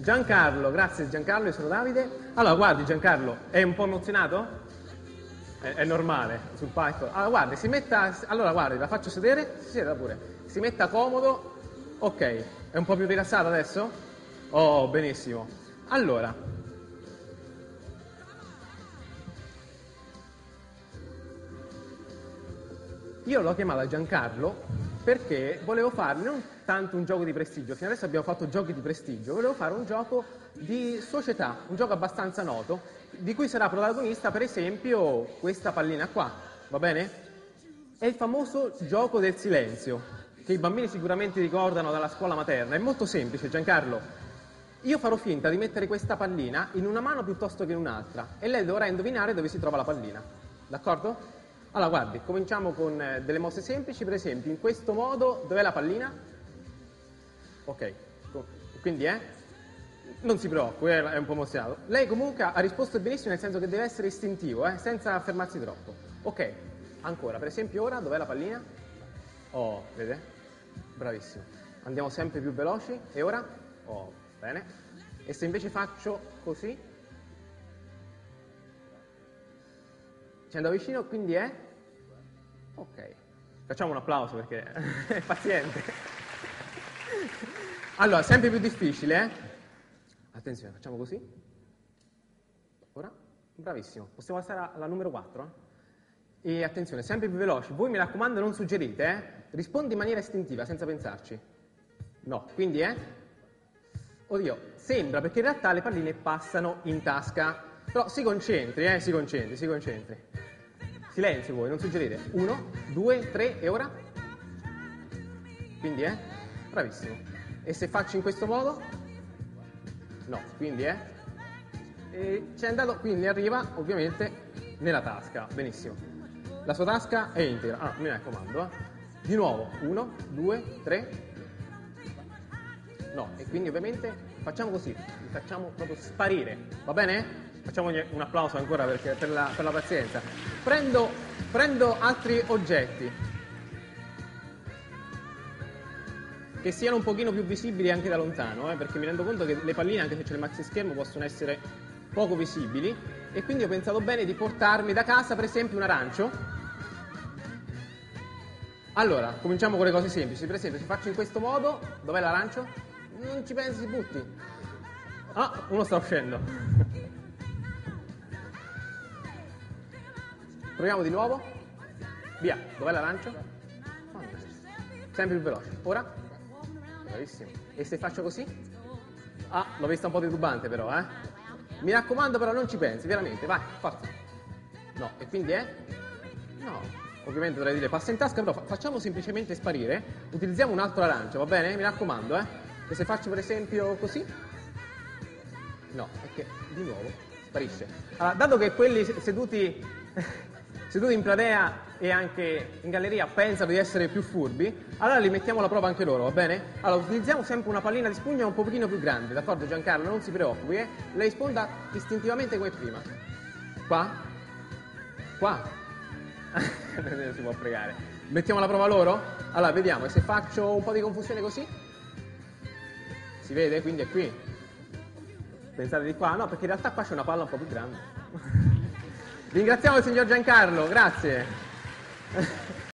Giancarlo, grazie Giancarlo, io sono Davide. Allora, guardi Giancarlo, è un po' emozionato? È normale, sul palco. Allora, guardi, si metta... Allora, guardi, la faccio sedere? Si sieda pure. Si metta comodo. Ok, è un po' più rilassato adesso? Oh, benissimo. Allora, io l'ho chiamata Giancarlo perché volevo fare non tanto un gioco di prestigio, fino adesso abbiamo fatto giochi di prestigio, volevo fare un gioco di società, un gioco abbastanza noto, di cui sarà protagonista per esempio questa pallina qua, va bene? È il famoso gioco del silenzio, che i bambini sicuramente ricordano dalla scuola materna, è molto semplice Giancarlo. Io farò finta di mettere questa pallina in una mano piuttosto che in un'altra e lei dovrà indovinare dove si trova la pallina, d'accordo? Allora, guardi, cominciamo con delle mosse semplici, per esempio, in questo modo, dov'è la pallina? Ok, quindi non si preoccupi, è un po' emozionato. Lei comunque ha risposto benissimo, nel senso che deve essere istintivo, senza fermarsi troppo. Ok, ancora, per esempio ora, dov'è la pallina? Oh, vede? Bravissimo. Andiamo sempre più veloci, e ora? Oh, bene. E se invece faccio così? Ci andavo vicino, quindi è? Ok, facciamo un applauso perché è paziente. Allora, sempre più difficile, Attenzione, facciamo così. Ora, bravissimo. Possiamo passare alla numero 4? E attenzione, sempre più veloci. Voi mi raccomando non suggerite, Rispondi in maniera istintiva, senza pensarci. No, quindi Oddio, sembra, perché in realtà le palline passano in tasca. Però si concentri, si concentri. Silenzio voi, non suggerite. 1, 2, 3 e ora? Quindi bravissimo. E se faccio in questo modo? No, quindi e c'è andato, quindi arriva ovviamente nella tasca. Benissimo. La sua tasca è integra. Ah, mi raccomando, Di nuovo, 1, 2, 3. No, e quindi ovviamente facciamo così, li facciamo proprio sparire, va bene? Facciamogli un applauso ancora perché, per la pazienza. Prendo altri oggetti che siano un pochino più visibili anche da lontano, perché mi rendo conto che le palline, anche se c'è il maxi schermo, possono essere poco visibili, e quindi ho pensato bene di portarmi da casa per esempio un arancio. Allora, cominciamo con le cose semplici. Per esempio, se faccio in questo modo, dov'è l'arancio? Non ci pensi, butti. Ah, uno sta uscendo. Proviamo di nuovo. Via, dov'è l'arancio? Sempre più veloce. Ora? Bravissimo. E se faccio così? Ah, l'ho vista un po' titubante però, Mi raccomando però non ci pensi, veramente, vai, forza. No, e quindi No, ovviamente dovrei dire passa in tasca, però facciamo semplicemente sparire. Utilizziamo un altro arancio, va bene? Mi raccomando, E se faccio per esempio così? No, perché di nuovo sparisce. Allora, dato che quelli seduti in platea e anche in galleria pensano di essere più furbi, allora li mettiamo alla prova anche loro, va bene? Allora, utilizziamo sempre una pallina di spugna un pochino più grande, d'accordo Giancarlo? Non si preoccupi, Lei risponda istintivamente come prima. Qua? Non si può pregare. Mettiamo alla prova loro? Allora, vediamo, e se faccio un po' di confusione così? Si vede? Quindi è qui. Pensate di qua? No, perché in realtà qua c'è una palla un po' più grande. Ringraziamo il signor Giancarlo, grazie.